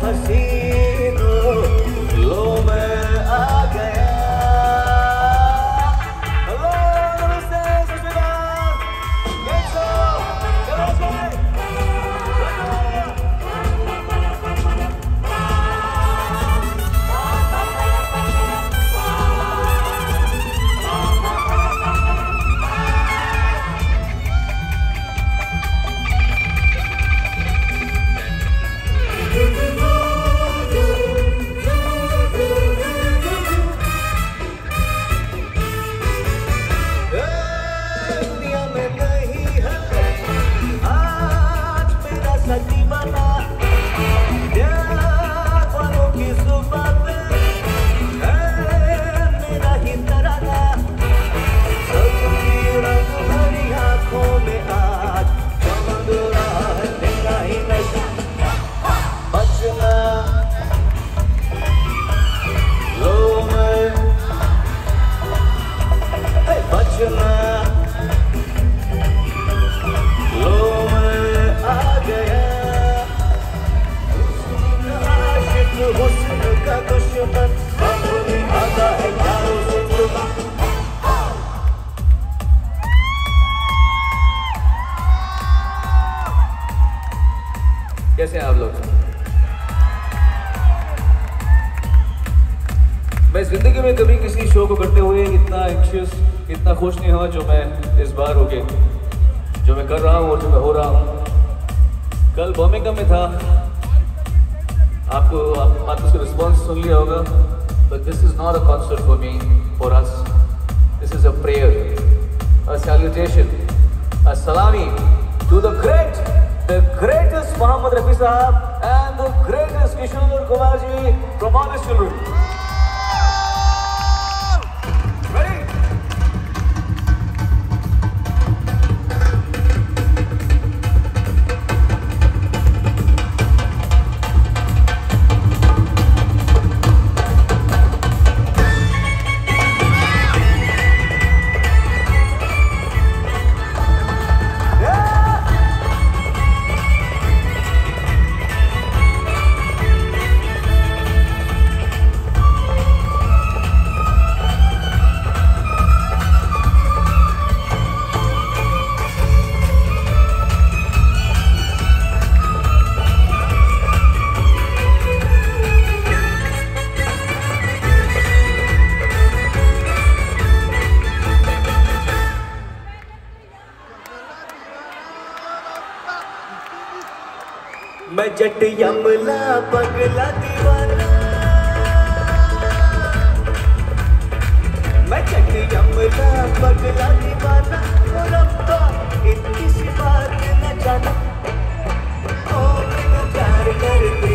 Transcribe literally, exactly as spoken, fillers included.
हसीनों लो मैं आ गया। हेलो नमस्ते सस्काल कैसे हो? चलो भाई कैसे हैं आप लोग? मैं जिंदगी में कभी किसी शो को करते हुए इतना एंशियस, इतना खुश नहीं हुआ जो मैं इस बार हो गए, जो मैं कर रहा हूँ और जो मैं हो रहा हूँ। कल बर्मिंघम में था, आपको आप, आप उसका रिस्पॉन्स सुन लिया होगा, but this is not a concert for me, for us. This is a prayer, a salutation, a salami to the great, the greatest Mohammed Rafi Sahab and the greatest Kishore Kumar ji from all his children. Ready? मैं जट यमला पगला दीवाना, मैं जट यमला पगला दीवाना, ओ रब्बा इतनी सी बात न जाना, ओ मैं प्यार करती